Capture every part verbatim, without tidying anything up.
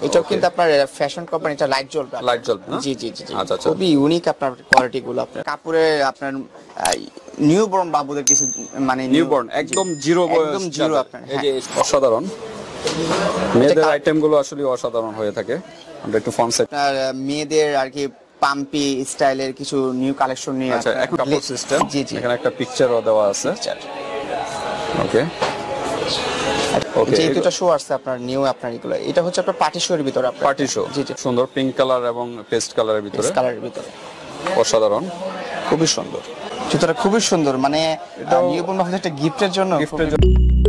এটাও কিন্তু আপনার ফ্যাশন কোম্পানি, এটা লাইট জ্বলবে, লাইট জ্বলবে না? জি জি জি। আচ্ছা আচ্ছা, খুবই ইউনিক আপনার কোয়ালিটি গুলো। আপনার কাপড়ে আপনার নিউবর্ন বাবুদের কিছু মানে নিউবর্ন একদম জিরো বয়স, একদম জিরো আপনার, এই যে অসাধারণ মেয়েদের আইটেম গুলো আসলে অসাধারণ হয়ে থাকে। আমরা একটু ফ্রন্ট সাইড আপনার মেয়েদের আর কি পাম্পি স্টাইলের কিছু নিউ কালেকশন নিয়ে। আচ্ছা, এখন কাপড় সিস্টেম, এখানে একটা পিকচারও দেওয়া আছে। ওকে ওকে, যে দুটো শো আছে আপনার নিউ আপনার এগুলো, এটা হচ্ছে আপনার পার্টি শোর ভিতরে, আপনার পার্টি শো, জি জি, সুন্দর পিঙ্ক কালার এবং পেস্ট কালারের ভিতরে, পেস্ট কালারের ভিতরে অসাধারণ, খুবই সুন্দর জুতোটা, খুবই সুন্দর। মানে নিউ বর্ন বাবুদের একটা গিফটের জন্য, গিফটের জন্য।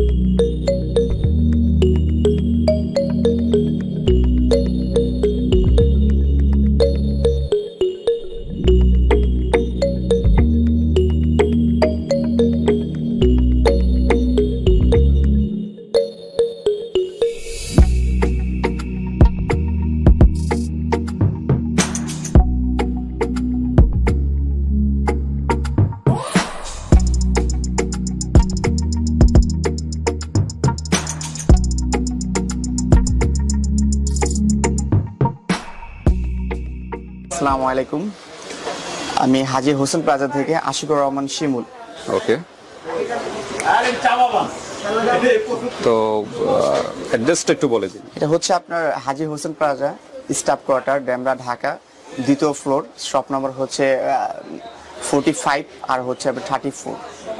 আসসালামু আলাইকুম, আমি হাজি হোসেন প্লাজা থেকে আশিকুর রহমান শিমুল। ওকে, তো অ্যাড্রেসটা একটু বলে দিন। এটা হচ্ছে আপনার Haji Hossain plaza, staff quarter, Demra, Dhaka, দ্বিতীয় ফ্লোর, শপ নম্বর হচ্ছে ফোরটি ফাইভ আর হচ্ছে থার্টি ফোর।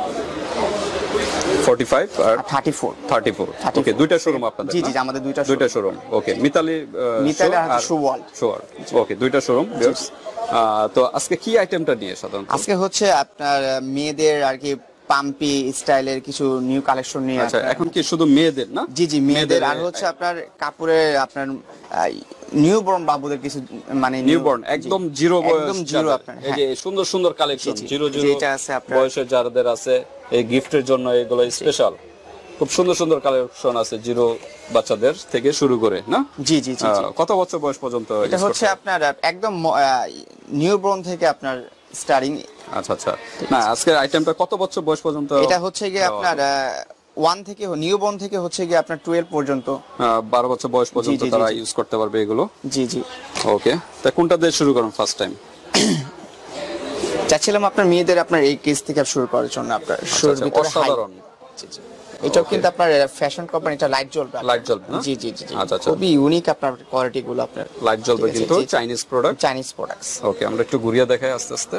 ফোরটি ফাইভ আর thirty four thirty four. Okay, দুইটা শোরুম আপনাদের? জি জি, আমাদের দুইটা দুইটা শোরুম। ওকে, মিতালি মিতালি আর শোওয়াল শোয়ার। ওকে, দুইটা শোরুম। তো আজকে কি আইটেমটা নিয়ে সাধারণত? আজকে হচ্ছে আপনার মেয়েদের আর কি পাম্পি স্টাইলের কিছু নিউ কালেকশন নিয়ে। আচ্ছা, এখন কি শুধু মেয়েদের না? জি জি, মেয়েদের। আর হচ্ছে আপনার কাপড়ে আপনার নিউবর্ন বাবুদের কিছু মানে নিউবর্ন একদম জিরো বয়স, একদম জিরো আপনার, এই যে সুন্দর সুন্দর কালেকশন জিরো জিরো যেটা আছে আপনার বয়সের যাদের আছে, এই গিফটের জন্য এগুলো স্পেশাল। খুব সুন্দর সুন্দর কালেকশন আছে জিরো বাচ্চাদের থেকে শুরু করে, না? জি জি জি। কত বছর বয়স পর্যন্ত? এটা হচ্ছে আপনার একদম নিউবর্ন থেকে আপনার স্টার্টিং। আচ্ছা আচ্ছা, না আজকের আইটেমটা কত বছর বয়স পর্যন্ত? এটা হচ্ছে গিয়ে আপনার ওয়ান থেকে নিউবর্ন থেকে হচ্ছে গিয়ে আপনার টুয়েলভ পর্যন্ত, বারো বছর বয়স পর্যন্ত তারা ইউজ করতে পারবে এগুলো। জি জি। ওকে, তা কোনটা দিয়ে শুরু করুন ফার্স্ট টাইম? চাচ্ছিলাম আপনার মেয়েদের আপনার এই কেস থেকে শুরু করার জন্য। আপনার শুরুর ভিতরে অসাধারণ, জি জি, এটাও কিন্তু আপনার ফ্যাশন কোম্পানি, এটা লাইট জ্বলবে, লাইট জ্বলবে না? জি জি জি। আচ্ছা আচ্ছা, খুবই ইউনিক আপনার কোয়ালিটি গুলো, আপনার লাইট জ্বলবে কিন্তু Chinese product, Chinese products. Okay, আমরা একটু ঘুরিয়ে দেখাই আস্তে আস্তে।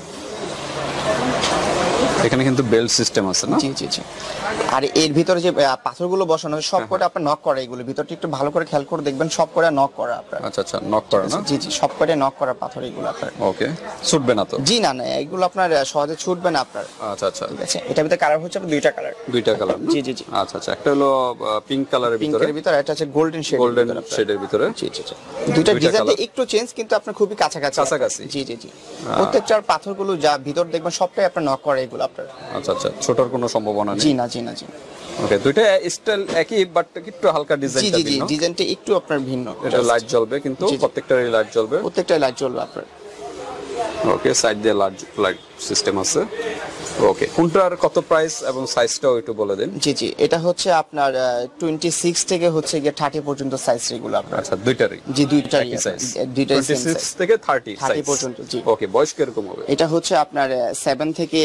এখানে কিন্তু বেল্ট সিস্টেম আছে, না? জি জি জি। আর এর ভিতরে যে পাথরগুলো বসানো আছে সব করে আপনার নক করা, এগুলো ভিতরটা একটু ভালো করে খেয়াল করে দেখবেন, সব করে নক করা আপনার। আচ্ছা আচ্ছা, নক করা না? জি জি, সব করে নক করা পাথর এগুলো আপনার। ওকে, ছুটবে না তো? জি না না, এগুলো আপনার সহজে ছুটবে না আপনার। আচ্ছা আচ্ছা, ঠিক আছে। এটার ভিতরে কালার হচ্ছে দুইটা কালার। দুইটা কালার? জি জি জি। আচ্ছা আচ্ছা, একটা হলো পিঙ্ক কালারের ভিতরে, পিঙ্কের ভিতরে, এটা হচ্ছে গোল্ডেন শেড, গোল্ডেন শেডের ভিতরে। জি জি জি। দুইটা ডিজাইনটা একটু চেঞ্জ, কিন্তু আপনার খুবই কাছাকাছি কাছাকাছি। জি জি জি। প্রত্যেকটার পাথরগুলো যা ভিতর দেখবেন সবটাই আপনার নক করা এগুলো আপনার। আচ্ছা আচ্ছা, ছোটর কোনো সম্ভাবনা নেই? জি না জি না জি। ওকে, দুইটা স্টাইল একই বাট একটু হালকা ডিজাইনটা ভিন্ন। জি জি জি, ডিজাইনটা একটু আপনার ভিন্ন। এটা লাইট জ্বলবে কিন্তু প্রত্যেকটারই লাইট জ্বলবে, প্রত্যেকটাই লাইট জ্বলবে আপনার। ওকে, সাইড দিয়ে লাইট লাইট সিস্টেম আছে। ওকে, কোনটার কত প্রাইস এবং সাইজটাও একটু বলে দিন। জি জি, এটা হচ্ছে আপনার টোয়েন্টি সিক্স থেকে হচ্ছে গিয়ে থার্টি পর্যন্ত সাইজ এগুলো আপনার। আচ্ছা, দুইটারই? জি, দুইটারই সাইজ, দুইটাই সেম সাইজ, টোয়েন্টি সিক্স থেকে থার্টি থার্টি পর্যন্ত। জি। ওকে, বয়স কিরকম হবে? এটা হচ্ছে আপনার সেভেন থেকে,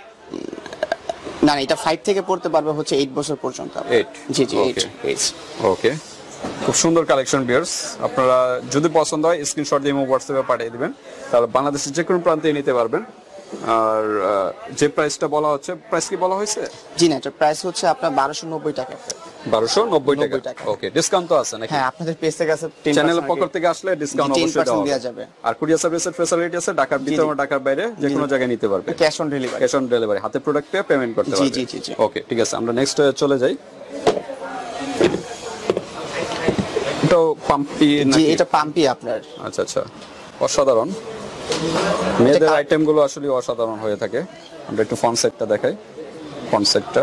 না না, এটা ফাইভ থেকে পড়তে পারবে হচ্ছে এইট বছর পর্যন্ত। এইট? জি জি, এইট। ওকে, খুব সুন্দর কালেকশন ভিউয়ার্স। আপনারা যদি পছন্দ হয় স্ক্রিনশট দিয়ে হোয়াটসঅ্যাপে পাঠিয়ে দিবেন, তাহলে বাংলাদেশের যে কোনো প্রান্তে নিতে পারবেন। আর যে প্রাইসটা বলা হচ্ছে, প্রাইস কি বলা হয়েছে? জি না, এটা প্রাইস হচ্ছে আপনার বারোশো নব্বই টাকা। বারোশো নব্বই টাকা। ওকে, ডিসকাউন্ট তো আছে নাকি? হ্যাঁ, আপনাদের পেজ থেকে আছে, চ্যানেলের পক্ষ থেকে আসলে ডিসকাউন্ট অবশ্যই দেওয়া যাবে। আর কুরিয়ার সার্ভিসের ফ্যাসিলিটি আছে, ঢাকার ভিতরে ও ঢাকার বাইরে যে কোনো জায়গায় নিতে পারবে। Cash on delivery, cash on delivery, হাতে প্রোডাক্ট পেয়ে পেমেন্ট করতে পারবে। জি জি জি। ওকে, ঠিক আছে, আমরা নেক্সট চলে যাই। এটা পাম্পি নাকি? জি, এটা পাম্পি আপনার। আচ্ছা আচ্ছা, অসাধারণ। মেয়েদের আইটেম গুলো আসলে অসাধারণ হয়ে থাকে। আমরা একটু ফ্রন্ট সাইডটা দেখাই। ফ্রন্ট সাইডটা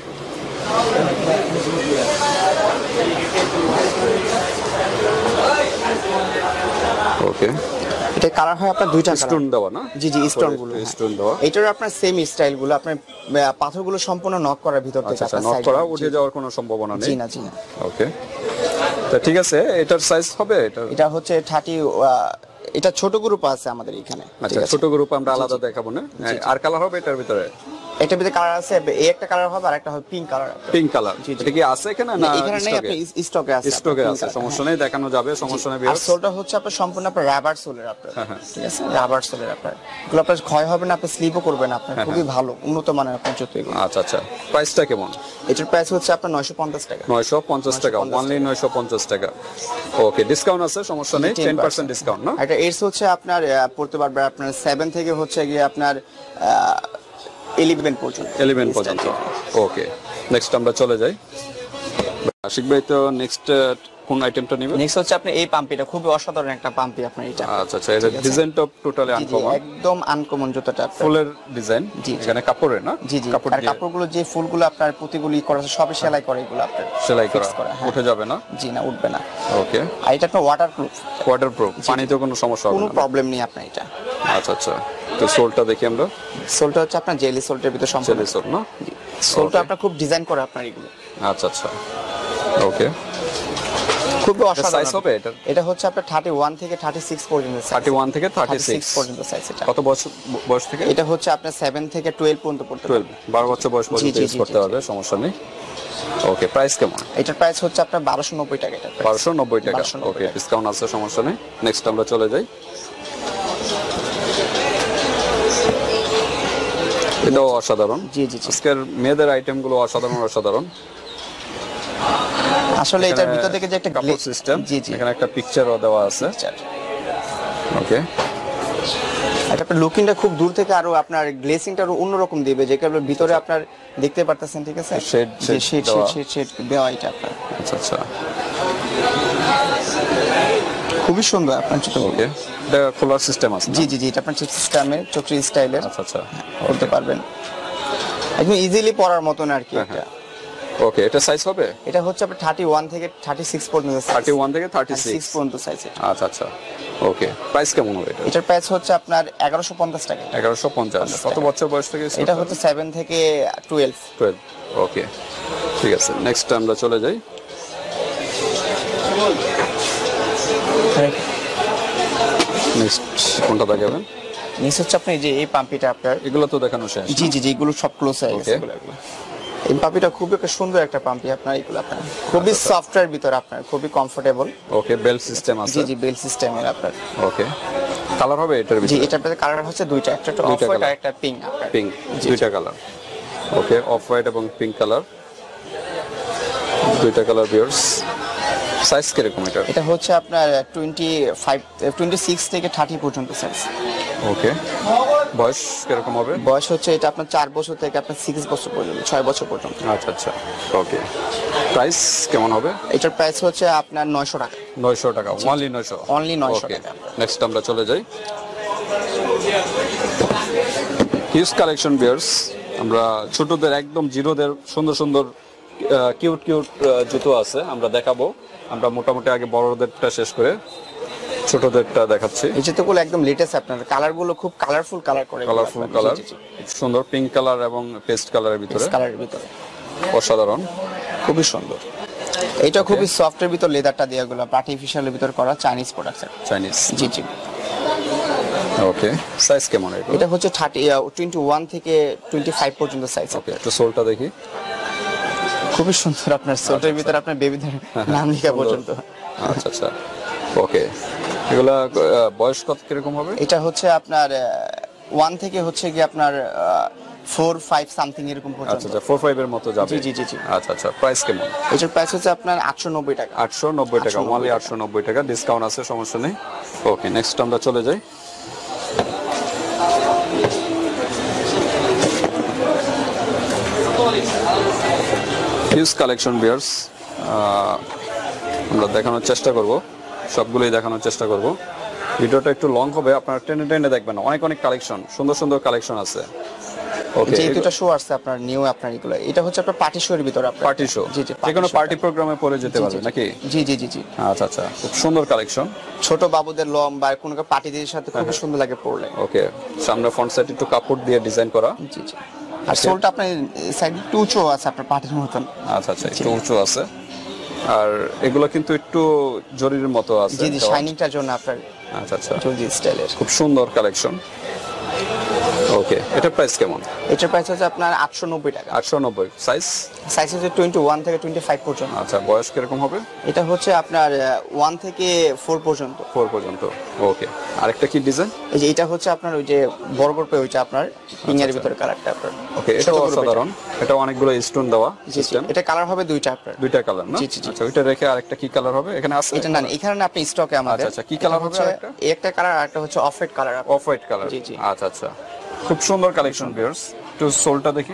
ওকে, এটা কালার হয় আপনার দুইটা কালার। স্টোন দেওয়া না? জি জি, স্টোন গুলো স্টোন দেওয়া। এটার আপনার সেম স্টাইল গুলো, আপনার পাথরগুলো সম্পূর্ণ নক করার ভিতর থেকে। আচ্ছা, নক করা উঠে যাওয়ার কোনো সম্ভাবনা নেই? জি না জি না। ওকে, তো ঠিক আছে, এটার সাইজ হবে এটা এটা হচ্ছে থার্টি, এটা ছোট গ্রুপ আছে আমাদের এখানে। আচ্ছা, ছোট গ্রুপ আমরা আলাদা দেখাবো না। আর কালার হবে এটার ভিতরে? এটার ভিতরে কালার আছে, এই একটা কালার হবে আর একটা হবে পিঙ্ক কালার। পিঙ্ক কালার এটা কি আছে এখানে না? এখানে নেই, আপনি স্টকে আছে। স্টকে আছে, সমস্যা নেই, দেখানো যাবে, সমস্যা নেই। আর সোলটা হচ্ছে আপনার সম্পূর্ণ আপনার রাবার সোলের আপনার, ঠিক আছে, রাবার সোলের আপনার, এগুলো আপনার ক্ষয় হবে না, আপনি স্লিপও করবেন আপনার, খুবই ভালো উন্নত মানের আপনার জুতো এগুলো। আচ্ছা আচ্ছা, প্রাইসটা কেমন? এটার প্রাইস হচ্ছে আপনার নয়শো পঞ্চাশ টাকা। নয়শো পঞ্চাশ টাকা, অনলি নয়শো পঞ্চাশ টাকা। ওকে, ডিসকাউন্ট আছে, সমস্যা নেই, টেন পার্সেন্ট ডিসকাউন্ট না? এটা এর হচ্ছে আপনার পড়তে পারবে আপনার সেভেন থেকে হচ্ছে গিয়ে আপনার ইলেভেন পর্যন্ত। ইলেভেন পর্যন্ত। ওকে, নেক্সট আমরা চলে যাই। আশিক ভাই, তো নেক্সট কোন আইটেমটা নেবেন? নেক্সট হচ্ছে আপনি এই পাম্পিটা, খুবই অসাধারণ একটা পাম্পি আপনার এটা। আচ্ছা আচ্ছা, এটা ডিজাইনটা টোটালি আনকমন, একদম আনকমন জুতোটা, ফুলের ডিজাইন এখানে কাপড়ের না? জি জি, আর কাপড়গুলো যে ফুলগুলো আপনার প্রতিগুলি করা আছে সবই সেলাই করে, এগুলো আপনার সেলাই করা, উঠে যাবে না? জি না, উঠবে না। ওকে, আর এটা আপনার ওয়াটারপ্রুফ। ওয়াটারপ্রুফ, পানিতে কোনো সমস্যা হবে না? কোনো প্রবলেম নেই আপনার এটা। আচ্ছা আচ্ছা, তো সোলটা দেখি আমরা। সোলটা হচ্ছে আপনার জেলি সোলটার ভিতর সম্পূর্ণ জেলি সোল না? সোলটা আপনার খুব ডিজাইন করে আপনার এগুলো। আচ্ছা আচ্ছা, ওকে, খুবই অসাধারণ। সাইজ হবে এটা? এটা হচ্ছে আপনার থার্টি ওয়ান থেকে থার্টি সিক্স পর্যন্ত, থার্টি ওয়ান থেকে থার্টি সিক্স পর্যন্ত সাইজ। এটা কত বছর বয়স থেকে? এটা হচ্ছে আপনার সেভেন থেকে টুয়েলভ পর্যন্ত পড়তে টুয়েলভ, বারো বছর বয়স পর্যন্ত ইউজ করতে হবে, সমস্যা নেই। ওকে, প্রাইস কেমন? এটার প্রাইস হচ্ছে আপনার বারোশো নব্বই টাকা। এটা বারোশো নব্বই টাকা। ওকে, ডিসকাউন্ট আছে, সমস্যা নেই। নেক্সট আমরা চলে যাই। এটাও অসাধারণ। জি জি, আজকের মেয়েদের আইটেম গুলো অসাধারণ অসাধারণ। আসলে এটার ভিতর থেকে যে একটা কাপড় সিস্টেম, জি জি, এখানে একটা পিকচারও দেওয়া আছে। ওকে, এটা আপনার লুকিংটা খুব দূর থেকে আরো আপনার গ্লেসিংটা আরো অন্যরকম দিবে, যে কারণে ভিতরে আপনার দেখতে পারতেছেন, ঠিক আছে, shade shade shade shade shade দেওয়া এটা আপনার। আচ্ছা আচ্ছা, খুবই সুন্দর আপনার জুতো। ওকে, এটা খোলার সিস্টেম আছে? জি জি জি, এটা আপনার চিপ সিস্টেমের, চক্রি স্টাইলের। আচ্ছা আচ্ছা, করতে পারবেন একদম ইজিলি পরার মতন আর কি এটা। ওকে, এটা সাইজ হবে? এটা হচ্ছে আপনার থার্টি ওয়ান থেকে থার্টি সিক্স পর্যন্ত, থার্টি ওয়ান থেকে থার্টি সিক্স পর্যন্ত সাইজ। আচ্ছা আচ্ছা, ওকে, প্রাইস কেমন হবে এটা? এটার প্রাইস হচ্ছে আপনার এগারোশো পঞ্চাশ টাকা। এগারোশো পঞ্চাশ। কত বছর বয়স থেকে? এটা হচ্ছে সেভেন থেকে টুয়েলভ। টুয়েলভ, ওকে, ঠিক আছে। নেক্সট আমরা চলে যাই। নেক্সট কোনটা দেখাবেন? নেক্সট হচ্ছে আপনি যে এই পাম্পিটা আপনার, এগুলো তো দেখানো শেষ। জি জি জি, এগুলো সব ক্লোজ হয়ে গেছে। এই পাম্পিটা খুবই একটা সুন্দর একটা পাম্পি আপনার, এগুলো আপনার খুবই সফটওয়্যার ভিতর, আপনার খুবই কমফোর্টেবল। ওকে, বেল সিস্টেম আছে? জি জি, বেল সিস্টেমের আপনার। ওকে, কালার হবে এটার ভিতরে? জি, এটার কালার হচ্ছে দুইটা, একটা অফ হোয়াইট আর একটা পিঙ্ক। পিঙ্ক, দুইটা কালার। ওকে, অফ হোয়াইট এবং পিঙ্ক কালার, দুইটা কালার ভিউয়ার্স। সাইজ কিরকম এটা? এটা হচ্ছে আপনার টোয়েন্টি ফাইভ টোয়েন্টি সিক্স থেকে থার্টি পর্যন্ত সাইজ। ওকে, বয়স কিরকম হবে? বয়স হচ্ছে এটা আপনার চার বছর থেকে আপনার সিক্স বছর পর্যন্ত, ছয় বছর পর্যন্ত। আচ্ছা আচ্ছা, ওকে, প্রাইস কেমন হবে? এটার প্রাইস হচ্ছে আপনার নয়শো টাকা। নয়শো টাকা, অনলি নয়শো? অনলি নয়শো টাকা। নেক্সট আমরা চলে যাই। হিউজ কালেকশন ভিউয়ার্স, আমরা ছোটদের একদম জিরোদের সুন্দর সুন্দর কিউট কিউট জুতো আছে, আমরা দেখাবো। আমরা মোটামুটি আগে বড়দেরটা শেষ করে ছোটদেরটা দেখাচ্ছি। এই জুতোগুলো একদম লেটেস্ট, আপনার কালারগুলো খুব কালারফুল কালার করে, কালারফুল কালার, সুন্দর পিঙ্ক কালার এবং পেস্ট কালারের ভিতরে, কালারের ভিতরে অসাধারণ, খুবই সুন্দর। এটা খুবই সফটের ভিতর লেদারটা দিয়ে গুলো আর্টিফিশিয়ালের ভিতর করা, চাইনিজ প্রোডাক্ট। চাইনিজ, জি জি। ওকে, সাইজ কেমন এটা? এটা হচ্ছে থার্টি টোয়েন্টি ওয়ান থেকে টোয়েন্টি ফাইভ পর্যন্ত সাইজ। ওকে, একটু সোলটা দেখি। খুবই সুন্দর, আপনার সোলটার ভিতরে আপনার বেবিদের নাম লেখা পর্যন্ত। আচ্ছা আচ্ছা, ওকে, এগুলা বয়স কত কিরকম হবে? এটা হচ্ছে আপনার ওয়ান থেকে হচ্ছে কি আপনার ফোর ফাইভ সামথিং এরকম পর্যন্ত। আচ্ছা আচ্ছা, ফোর ফাইভ এর মতো যাবে। জি জি জি জি। আচ্ছা আচ্ছা, প্রাইস কেমন? এটার প্রাইস হচ্ছে আপনার আটশো নব্বই টাকা। আটশো নব্বই টাকা, অনলি আটশো নব্বই টাকা, ডিসকাউন্ট আছে, সমস্যা নেই। ওকে, নেক্সট আমরা চলে যাই। হিউজ কালেকশন ভিউয়ার্স, আমরা দেখানোর চেষ্টা করব, সবগুলোই দেখানোর চেষ্টা করব। ভিডিওটা একটু লং হবে, আপনারা টেনে টেনে দেখবেন, অনেক অনেক কালেকশন, সুন্দর সুন্দর কালেকশন আছে। ওকে, যে দুটো শো আছে আপনার নিউ, আপনার এগুলো, এটা হচ্ছে আপনার পার্টি শোর ভিতর, আপনার পার্টি শো। জি জি, যে কোনো পার্টি প্রোগ্রামে পরে যেতে পারবে নাকি? জি জি জি জি। আচ্ছা আচ্ছা, খুব সুন্দর কালেকশন, ছোট বাবুদের লম বা কোনো পার্টিদের সাথে খুব সুন্দর লাগে পরলে। ওকে, সামনে ফ্রন্ট সাইড একটু কাপড় দিয়ে ডিজাইন করা। জি জি, আর সোলটা আপনার সাইড একটু উঁচু আছে, আপনার পার্টির মতন। আচ্ছা আচ্ছা, একটু উঁচু আছে। আর এগুলো কিন্তু একটু জরির মতো আছে জি জি শাইনিংটার জন্য আপনার আচ্ছা আচ্ছা জরি স্টাইলের খুব সুন্দর কালেকশন ওকে এটার প্রাইস কেমন এটার প্রাইস হচ্ছে আপনার আটশো নব্বই টাকা আটশো নব্বই সাইজ সাইজ হচ্ছে টোয়েন্টি ওয়ান থেকে টোয়েন্টি ফাইভ পর্যন্ত আচ্ছা বয়স কিরকম হবে এটা হচ্ছে আপনার ওয়ান থেকে ফোর পর্যন্ত ফোর পর্যন্ত ওকে আরেকটা কি ডিজাইন এই যে এটা হচ্ছে আপনার ওই যে বর্বর পে ওইটা আপনার পিং এর ভিতরে কালারটা আপনার ওকে এটা অসাধারণ এটা অনেকগুলো স্টোন দেওয়া সিস্টেম এটা কালার হবে দুইটা আপনার দুইটা কালার না জি জি আচ্ছা ওইটা রেখে আরেকটা কি কালার হবে এখানে আছে এটা না এখানে না আপনি স্টকে আমাদের আচ্ছা আচ্ছা কি কালার হবে আরেকটা এই একটা কালার আর একটা হচ্ছে off white colour off white colour জি জি আচ্ছা আচ্ছা খুব সুন্দর কালেকশন ভিউয়ার্স একটু সোলটা দেখি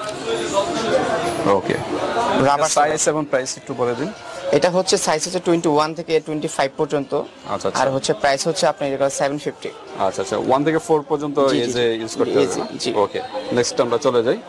ওকে রাবার সাইজ এবং প্রাইস একটু বলে দিন এটা হচ্ছে সাইজ হচ্ছে টোয়েন্টি ওয়ান থেকে টোয়েন্টি ফাইভ পর্যন্ত আচ্ছা আর হচ্ছে প্রাইস হচ্ছে আপনার এটা সেভেন ফিফটি আচ্ছা আচ্ছা ওয়ান থেকে ফোর পর্যন্ত এজে ইউজ করতে পারবেন ওকে নেক্সট আমরা চলে যাই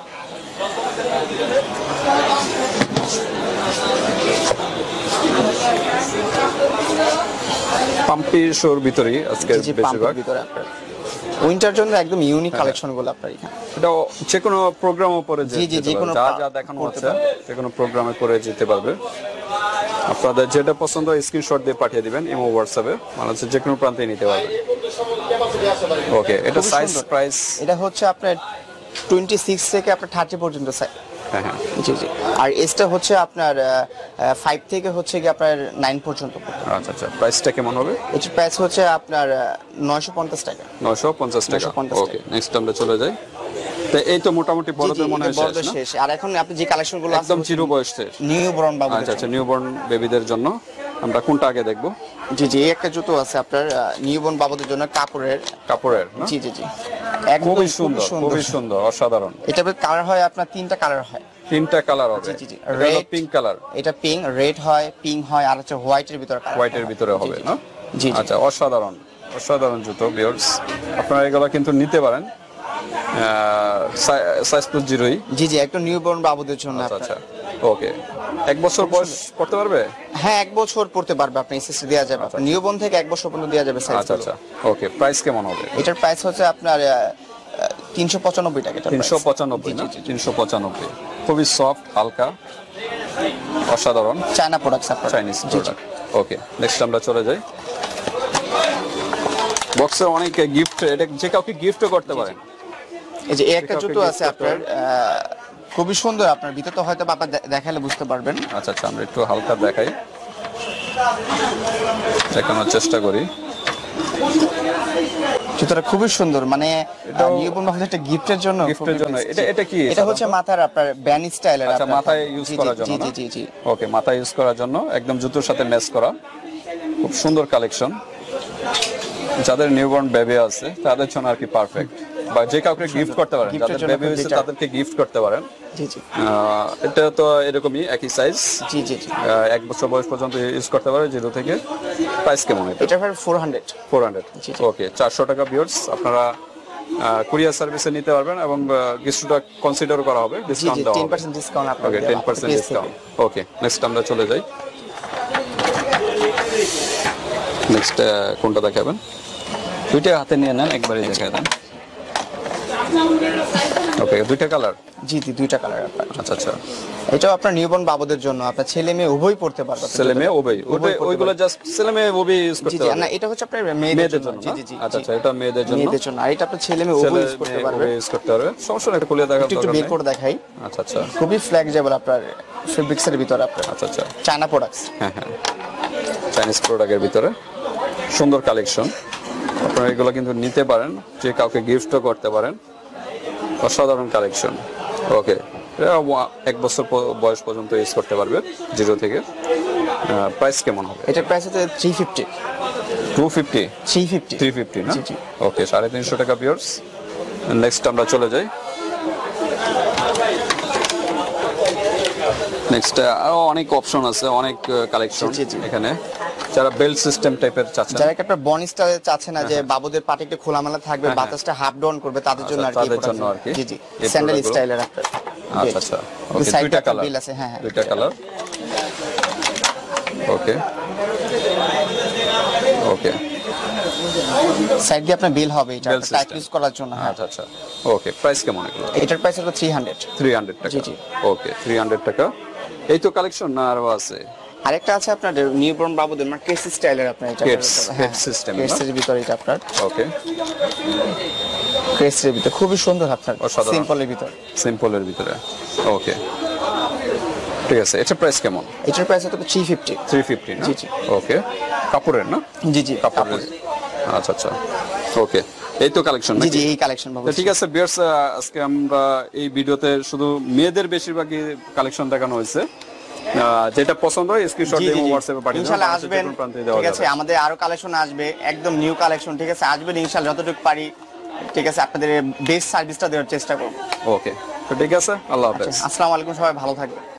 পাম্পি শোর ভিতরে আজকে বেশিরভাগ ভিতরে আপনার উইন্টার জন্য একদম ইউনিক কালেকশন গুলো আপনার এখানে এটা যে কোনো প্রোগ্রামে পরে জি জি যে কোনো যা যা দেখানো হচ্ছে যে কোনো প্রোগ্রামে পরে যেতে পারবে আপনাদের যেটা পছন্দ স্ক্রিনশট দিয়ে পাঠিয়ে দিবেন ইমো হোয়াটসঅ্যাপে বাংলাদেশের যে কোনো প্রান্তে নিতে পারবেন ওকে এটা সাইজ প্রাইস এটা হচ্ছে আপনার টোয়েন্টি সিক্স থেকে আপনার থার্টি পর্যন্ত সাইজ হ্যাঁ হ্যাঁ জি জি আর এসটা হচ্ছে আপনার ফাইভ থেকে হচ্ছে কি আপনার নাইন পর্যন্ত আচ্ছা আচ্ছা প্রাইসটা কেমন হবে এটার প্রাইস হচ্ছে আপনার নয়শো পঞ্চাশ টাকা নয়শো পঞ্চাশ টাকা ওকে নেক্সট আমরা চলে যাই তো এই তো মোটামুটি বড়দের মনে হয় শেষ না শেষ আর এখন আপনি যে কালেকশনগুলো একদম চিরু বয়স শেষ নিউ বর্ন বাবু আচ্ছা আচ্ছা নিউ বর্ন বেবিদের জন্য আমরা কোনটা আগে দেখব জি জি একটা জুতো আছে আপনার নিউ বর্ন বাবুদের জন্য কাপড়ের কাপড়ের জি জি জি খুবই সুন্দর খুবই সুন্দর অসাধারণ এটা কালার হয় আপনার তিনটা কালার হয় তিনটা কালার হবে জি জি রেড পিঙ্ক কালার এটা পিঙ্ক রেড হয় পিঙ্ক হয় আর হচ্ছে হোয়াইটের ভিতরে কালার হোয়াইটের ভিতরে হবে না জি আচ্ছা অসাধারণ অসাধারণ জুতো ভিউয়ার্স আপনারা এগুলো কিন্তু নিতে পারেন সাইজ তো জিরোই জি জি একটা নিউ বর্ন বাবুদের জন্য আচ্ছা ওকে এক বছর বয়স পড়তে পারবে হ্যাঁ এক বছর পড়তে পারবে আপনি এসএসসি দেওয়া যাবে নিউ বর্ন থেকে এক বছর পর্যন্ত দেওয়া যাবে সাইজ আচ্ছা আচ্ছা ওকে প্রাইস কেমন হবে এটার প্রাইস হচ্ছে আপনার তিনশো পঁচানব্বই টাকা তিনশো পঁচানব্বই না তিনশো পঁচানব্বই খুবই সফট হালকা অসাধারণ চায়না প্রোডাক্টস আপনার চাইনিজ প্রোডাক্ট ওকে নেক্সট আমরা চলে যাই বক্সে অনেক গিফট এটা যে কাউকে গিফটও করতে পারেন এই যে একটা জুতো আছে আপনার খুবই সুন্দর আপনার ভিতরে তো হয়তো বাবা দেখালে বুঝতে পারবেন আচ্ছা আচ্ছা আমরা একটু হালকা দেখাই দেখানোর চেষ্টা করি জুতোটা খুবই সুন্দর মানে নিউ বর্ন বাবুদের একটা গিফটের জন্য গিফটের জন্য এটা এটা কি এটা হচ্ছে মাথার আপনার ব্যান স্টাইলের আচ্ছা মাথায় ইউজ করার জন্য জি জি জি ওকে মাথায় ইউজ করার জন্য একদম জুতোর সাথে ম্যাচ করা খুব সুন্দর কালেকশন যাদের নিউবর্ন বেবি আছে তাদের জন্য আর কি পারফেক্ট বা যে কাউকে গিফট করতে পারেন যাদের বেবি হয়েছে তাদেরকে গিফট করতে পারেন জি জি এটা তো এরকমই একই সাইজ জি জি জি এক বছর বয়স পর্যন্ত ইউজ করতে পারে জিরো থেকে প্রাইস কেমন এটা এটা প্রায় four hundred four hundred okay চারশো টাকা ভিউয়ার্স আপনারা কুরিয়ার সার্ভিসে নিতে পারবেন এবং কিছুটা কনসিডার করা হবে ডিসকাউন্ট দেওয়া হবে টেন পার্সেন্ট ডিসকাউন্ট আপনাদের okay ten percent discount okay next আমরা চলে যাই নেক্সট কোনটা দেখাবেন দুইটা হাতে নিয়ে নেন একবারই দেখায় দেন ওকে দুইটা কালার জি জি দুইটা কালার আপনার আচ্ছা আচ্ছা এটাও আপনার নিউবর্ন বাবুদের জন্য আপনার ছেলে মেয়ে উভয় পড়তে পারবে ছেলে মেয়ে উভয় উভয় ওইগুলো জাস্ট ছেলে মেয়ে উভয় ইউজ করতে পারবে না এটা হচ্ছে আপনার মেয়েদের জন্য জি জি আচ্ছা আচ্ছা এটা মেয়েদের জন্য মেয়েদের জন্য আর এটা আপনার ছেলে মেয়ে উভয় ইউজ করতে পারবে ইউজ করতে পারবে সমস্যা একটা খুলে দেখা একটু বের করে দেখাই আচ্ছা আচ্ছা খুবই ফ্লেক্সিবল আপনার ফেব্রিক্সের ভিতরে আপনার আচ্ছা আচ্ছা চায়না প্রোডাক্টস হ্যাঁ হ্যাঁ চাইনিজ প্রোডাক্টের ভিতরে সুন্দর কালেকশন আপনারা এগুলো কিন্তু নিতে পারেন যে কাউকে গিফটও করতে পারেন অসাধারণ কালেকশন ওকে এক বছর বয়স পর্যন্ত ইউজ করতে পারবে জিরো থেকে প্রাইস কেমন হবে এটার প্রাইস হচ্ছে three fifty two fifty three fifty three fifty না ওকে সাড়ে তিনশো টাকা পিওর্স নেক্সট আমরা চলে যাই নেক্সট আরো অনেক অপশন আছে অনেক কালেকশন এখানে যারা বেল্ট সিস্টেম টাইপের চাচ্ছেন যারা একটা বন স্টাইল চাচ্ছে না যে বাবুদের পাটে একটু খোলামেলা থাকবে বাতাসটা হাফ ডাউন করবে তাদের জন্য আর কি তাদের জন্য আর কি জি জি স্যান্ডেল স্টাইলের একটা আচ্ছা আচ্ছা ওকে দুইটা কালার আছে হ্যাঁ হ্যাঁ দুইটা কালার ওকে ওকে সাইড দিয়ে আপনার বিল হবে এটা টাইপ ইউজ করার জন্য আচ্ছা আচ্ছা ওকে প্রাইস কেমন এগুলো এটার প্রাইস হলো থ্রি হান্ড্রেড থ্রি হান্ড্রেড টাকা জি জি ওকে থ্রি হান্ড্রেড টাকা এই তো কালেকশন না আরো আছে আরেকটা আছে আপনার নিউবর্ন বাবুদের মানে কেস স্টাইলের আপনার এটা Keds, Keds system, না? কেসের ভিতরে এটা আপনার ওকে, কেসের ভিতরে খুবই সুন্দর আপনার অসাধারণ। সিম্পলের ভিতরে। সিম্পলের ভিতরে। ওকে, ঠিক আছে। এটা প্রাইস কেমন? এটার প্রাইস হচ্ছে থ্রি ফিফটি। থ্রি ফিফটি না? জি, জি। ওকে, কাপড়ের না? জি জি কাপড়ের। আচ্ছা আচ্ছা, ওকে। এই তো কালেকশন জি জি এই কালেকশন বাবু। তো ঠিক আছে বিয়ার্স, আজকে আমরা এই ভিডিওতে শুধু মেয়েদের বেশিরভাগই কালেকশন দেখানো হয়েছে। আহ, যেটা পছন্দ হয় স্ক্রিনশট দিয়ে হোয়াটসঅ্যাপে পাঠিয়ে দিন, ইনশাআল্লাহ আসবেন, ঠিক আছে। আছে। আমাদের আরো কালেকশন আসবে, একদম নিউ কালেকশন, ঠিক আছে। আসবেন ইনশাআল্লাহ, যতটুকু পারি, ঠিক আছে, আপনাদের বেস্ট সার্ভিসটা দেওয়ার চেষ্টা করব। ওকে, তো ঠিক আছে, আল্লাহ হাফেজ। আসসালামু আলাইকুম, সবাই ভালো থাকবেন।